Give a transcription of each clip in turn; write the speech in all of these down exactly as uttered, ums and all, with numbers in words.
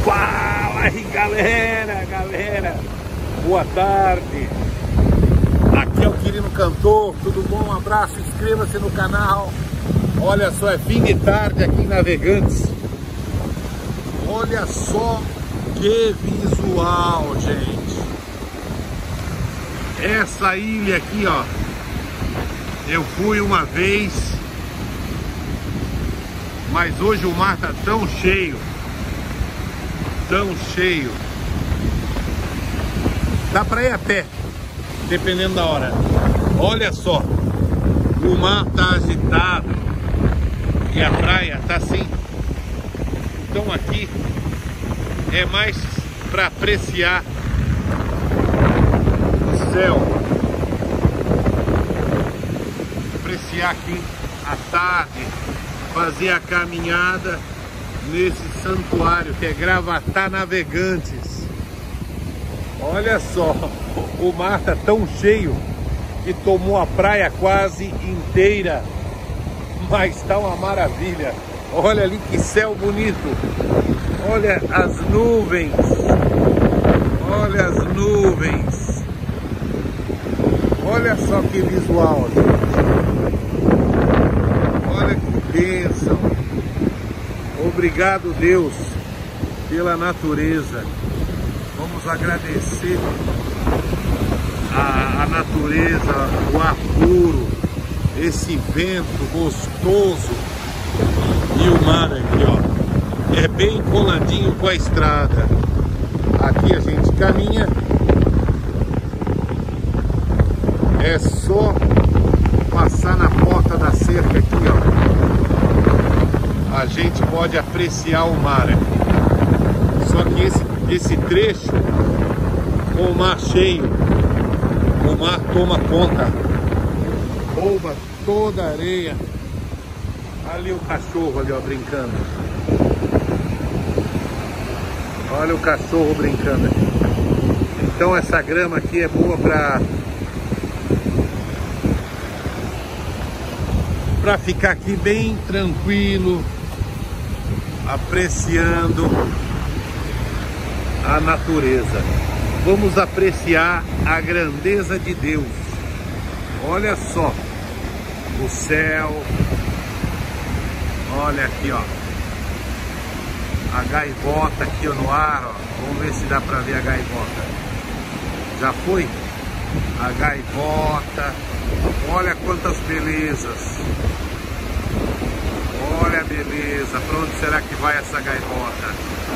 Fala aí, galera, galera, boa tarde. Aqui é o Quirino Cantor, tudo bom? Um abraço, inscreva-se no canal. Olha só, é fim de tarde aqui em Navegantes. Olha só que visual, gente. Essa ilha aqui, ó, eu fui uma vez, mas hoje o mar tá tão cheio, tão cheio. Dá pra ir a pé, dependendo da hora. Olha só, o mar tá agitado e a praia tá assim. Então aqui é mais para apreciar o céu, apreciar aqui à tarde, fazer a caminhada nesse santuário que é Gravatá Navegantes. Olha só, o mar tá tão cheio que tomou a praia quase inteira, mas tá uma maravilha. Olha ali que céu bonito, olha as nuvens, olha as nuvens, olha só que visual, olha que bênção. Obrigado, Deus, pela natureza. Vamos agradecer a, a natureza, o ar puro, esse vento gostoso. E o mar aqui, ó, é bem coladinho com a estrada. Aqui a gente caminha, é só passar na porta da cerca aqui, ó. A gente pode apreciar o mar aqui. Só que esse, esse trecho, com o mar cheio, o mar toma conta, rouba toda a areia. Ali o cachorro ali, ó, brincando. Olha o cachorro brincando aqui. Então essa grama aqui é boa para para ficar aqui bem tranquilo, apreciando a natureza. Vamos apreciar a grandeza de Deus. Olha só o céu. Olha aqui, ó, a gaivota aqui, ó, no ar, ó. Vamos ver se dá pra ver a gaivota. Já foi? A gaivota. Olha quantas belezas. Olha a beleza. Pra onde será que vai essa gaivota?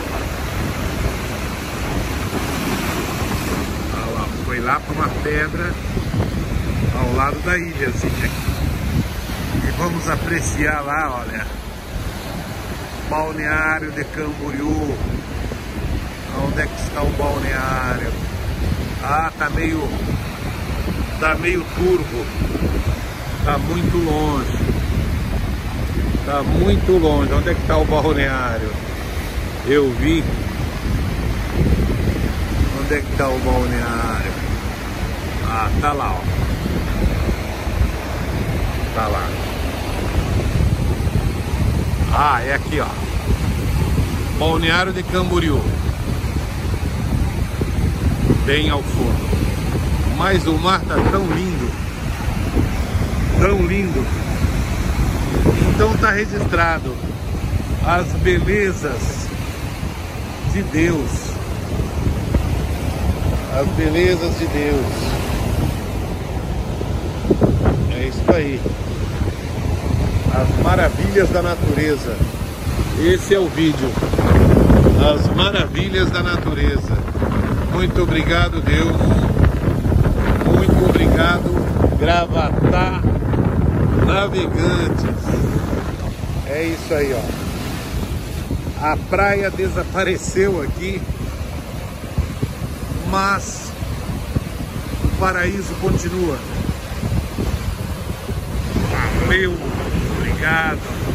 Olha lá, foi lá pra uma pedra ao lado da ilhazinha. E vamos apreciar lá, olha, Balneário de Camboriú. Onde é que está o balneário? Ah, tá meio tá meio turvo. Tá muito longe. Tá muito longe. Onde é que está o balneário? Eu vi. Onde é que está o balneário? Ah, tá lá, ó. Tá lá. Ah, é aqui, ó. Balneário de Camboriú. Bem ao fundo. Mas o mar tá tão lindo. Tão lindo. Então tá registrado as belezas de Deus. As belezas de Deus. É isso aí. As maravilhas da natureza. Esse é o vídeo. As maravilhas da natureza. Muito obrigado, Deus. Muito obrigado, Gravatá Navegantes. É isso aí, ó. A praia desapareceu aqui, mas o paraíso continua. Valeu, obrigado.